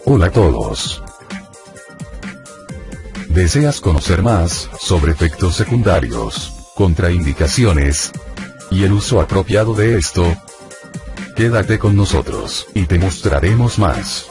Hola a todos. ¿Deseas conocer más sobre efectos secundarios, contraindicaciones y el uso apropiado de esto? Quédate con nosotros y te mostraremos más.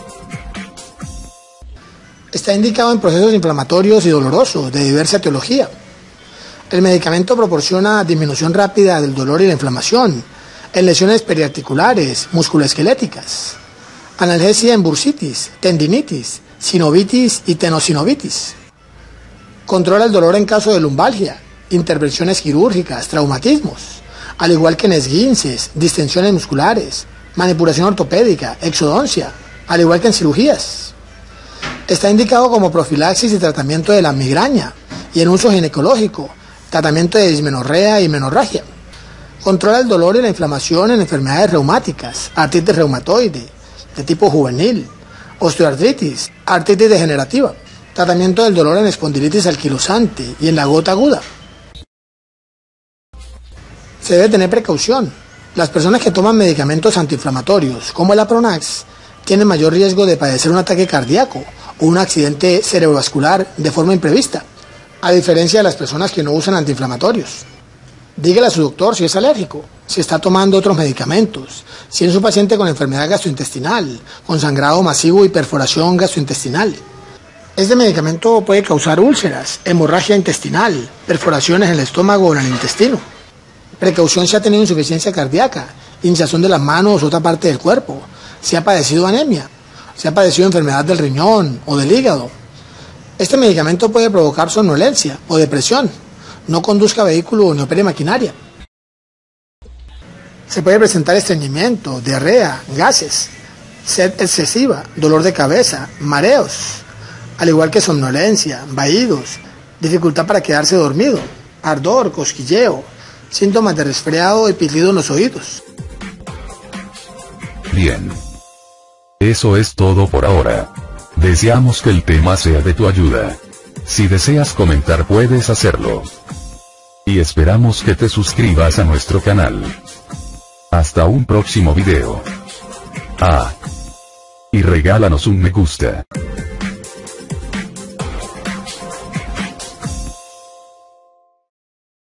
Está indicado en procesos inflamatorios y dolorosos de diversa etiología. El medicamento proporciona disminución rápida del dolor y la inflamación en lesiones periarticulares, musculoesqueléticas, analgesia en bursitis, tendinitis, sinovitis y tenosinovitis. Controla el dolor en caso de lumbalgia, intervenciones quirúrgicas, traumatismos, al igual que en esguinces, distensiones musculares, manipulación ortopédica, exodoncia, al igual que en cirugías. Está indicado como profilaxis y tratamiento de la migraña y en uso ginecológico, tratamiento de dismenorrea y menorragia. Controla el dolor y la inflamación en enfermedades reumáticas, artritis reumatoide, de tipo juvenil, osteoartritis, artritis degenerativa, tratamiento del dolor en espondilitis anquilosante y en la gota aguda. Se debe tener precaución. Las personas que toman medicamentos antiinflamatorios, como el Apronax, tienen mayor riesgo de padecer un ataque cardíaco o un accidente cerebrovascular de forma imprevista, a diferencia de las personas que no usan antiinflamatorios. Dígale a su doctor si es alérgico, si está tomando otros medicamentos, si es un paciente con enfermedad gastrointestinal, con sangrado masivo y perforación gastrointestinal. Este medicamento puede causar úlceras, hemorragia intestinal, perforaciones en el estómago o en el intestino. Precaución si ha tenido insuficiencia cardíaca, hinchazón de las manos o otra parte del cuerpo, si ha padecido anemia, si ha padecido enfermedad del riñón o del hígado. Este medicamento puede provocar somnolencia o depresión. No conduzca vehículo ni opere maquinaria. Se puede presentar estreñimiento, diarrea, gases, sed excesiva, dolor de cabeza, mareos, al igual que somnolencia, vaídos, dificultad para quedarse dormido, ardor, cosquilleo, síntomas de resfriado y pitido en los oídos. Bien. Eso es todo por ahora. Deseamos que el tema sea de tu ayuda. Si deseas comentar puedes hacerlo. Y esperamos que te suscribas a nuestro canal. Hasta un próximo video. Y regálanos un me gusta.